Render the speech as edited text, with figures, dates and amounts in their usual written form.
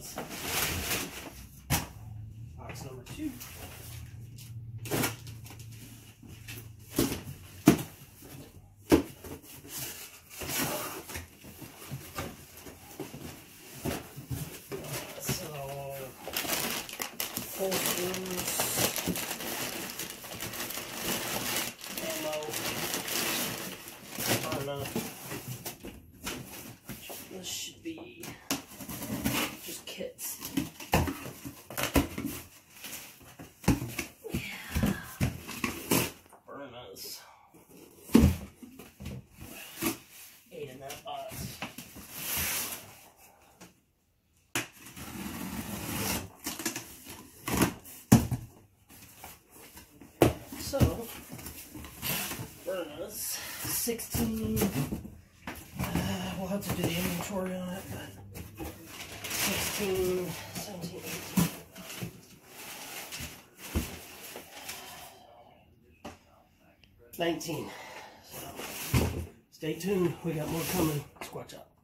Byrna's. Box number 2. So, holsters, ammo, Byrna. This should be just kits. Yeah. Byrna's. 8 in that box. So, Byrna's 16. We'll have to do the inventory on it, but 16, 17, 18. $19. So, stay tuned. We got more coming. Squatch up.